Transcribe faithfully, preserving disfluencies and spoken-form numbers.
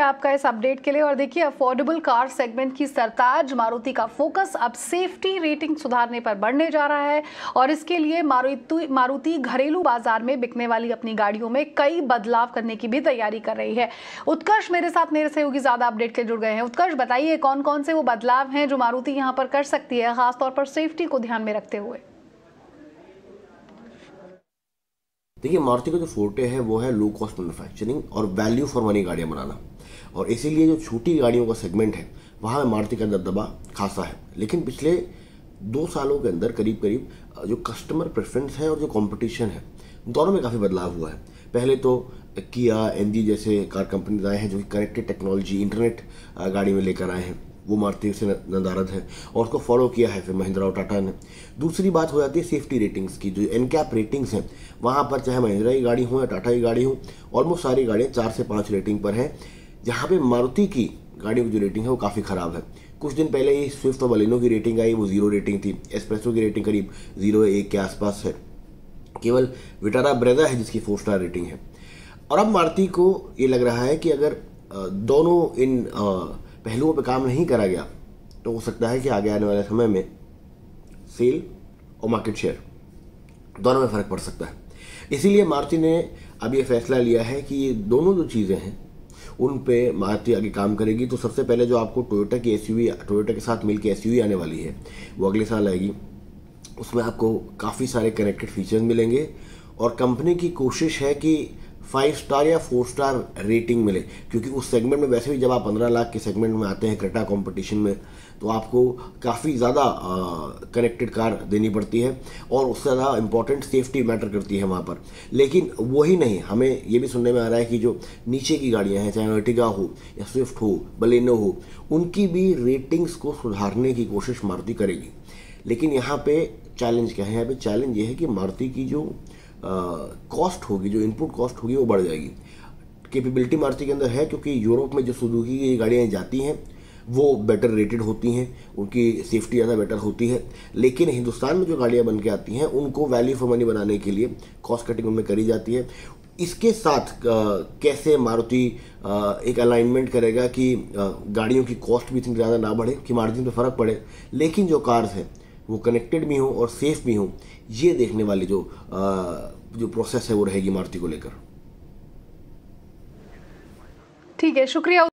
शुक्रिया आपका इस अपडेट के लिए। और देखिए, अफोर्डेबल कार सेगमेंट की सरताज मारुति का फोकस अब सेफ्टी रेटिंग सुधारने पर बढ़ने जा रहा है और इसके लिए मारुति मारुति घरेलू बाजार में बिकने वाली अपनी गाड़ियों में कई बदलाव करने की भी तैयारी कर रही है। उत्कर्ष मेरे साथ मेरे सहयोगी ज्यादा अपडेट के जुड़ गए हैं। उत्कर्ष, बताइए कौन कौन से वो बदलाव हैं जो मारुति यहाँ पर कर सकती है, खासतौर पर सेफ्टी को ध्यान में रखते हुए। देखिए, मारुति का जो फोर्टे है वो है लो कॉस्ट मैन्युफैक्चरिंग और वैल्यू फॉर मनी गाड़ियाँ बनाना, और इसीलिए जो छोटी गाड़ियों का सेगमेंट है वहाँ मारुति का दबदबा खासा है। लेकिन पिछले दो सालों के अंदर करीब करीब जो कस्टमर प्रेफरेंस है और जो कंपटीशन है, दोनों में काफ़ी बदलाव हुआ है। पहले तो किया, एमजी जैसे कार कंपनीज आए हैं जो कि कनेक्टेड टेक्नोलॉजी, इंटरनेट गाड़ी में लेकर आए हैं, वो मारुति से नदारद है, और उसको फॉलो किया है फिर महिंद्रा और टाटा ने। दूसरी बात हो जाती है सेफ्टी रेटिंग्स की। जो एनकैप रेटिंग्स हैं वहाँ पर चाहे महिंद्रा की गाड़ी हो या टाटा की गाड़ी हो, ऑलमोस्ट सारी गाड़ियाँ चार से पाँच रेटिंग पर हैं, जहाँ पे मारुति की गाड़ियों की जो रेटिंग है वो काफ़ी ख़राब है। कुछ दिन पहले ही स्विफ्ट और बलेनो की रेटिंग आई, वो जीरो रेटिंग थी। एस्प्रेसो की रेटिंग करीब जीरो एक के आसपास है। केवल विटारा ब्रेजा है जिसकी फोर स्टार रेटिंग है। और अब मारुति को ये लग रहा है कि अगर दोनों इन पहलुओं पे काम नहीं करा गया तो हो सकता है कि आगे आने वाले समय में सेल और मार्केट शेयर दोनों में फ़र्क पड़ सकता है। इसीलिए मारुति ने अब ये फैसला लिया है कि ये दोनों जो चीज़ें हैं उन पे मारुति आगे काम करेगी। तो सबसे पहले जो आपको टोयोटा की एसयूवी, टोयोटा के साथ मिलकर एसयूवी आने वाली है वो अगले साल आएगी। उसमें आपको काफ़ी सारे कनेक्टेड फीचर्स मिलेंगे और कंपनी की कोशिश है कि फाइव स्टार या फोर स्टार रेटिंग मिले, क्योंकि उस सेगमेंट में वैसे भी जब आप पंद्रह लाख के सेगमेंट में आते हैं क्रेटा कंपटीशन में, तो आपको काफ़ी ज़्यादा कनेक्टेड कार देनी पड़ती है और उससे ज़्यादा इंपॉर्टेंट सेफ्टी मैटर करती है वहाँ पर। लेकिन वही नहीं, हमें ये भी सुनने में आ रहा है कि जो नीचे की गाड़ियाँ हैं, चाहे अर्टिगा हो या स्विफ्ट हो, बलेनो हो, उनकी भी रेटिंग्स को सुधारने की कोशिश मारुति करेगी। लेकिन यहाँ पे चैलेंज क्या है? यहाँ पे चैलेंज ये है कि मारुति की जो कॉस्ट uh, होगी, जो इनपुट कॉस्ट होगी वो बढ़ जाएगी। कैपेबिलिटी मारुति के अंदर है, क्योंकि यूरोप में जो सुजुकी की गाड़ियाँ जाती हैं वो बेटर रेटेड होती हैं, उनकी सेफ्टी ज़्यादा बेटर होती है। लेकिन हिंदुस्तान में जो गाड़ियाँ बन के आती हैं उनको वैल्यू फॉर मनी बनाने के लिए कॉस्ट कटिंग उनमें करी जाती है। इसके साथ uh, कैसे मारुति uh, एक अलाइनमेंट करेगा कि uh, गाड़ियों की कॉस्ट भी इतनी ज़्यादा ना बढ़े कि मार्जिन पे फ़र्क पड़े, लेकिन जो कार्स हैं वो कनेक्टेड भी हो और सेफ भी हो, ये देखने वाली जो आ, जो प्रोसेस है वो रहेगी मारुति को लेकर। ठीक है, शुक्रिया।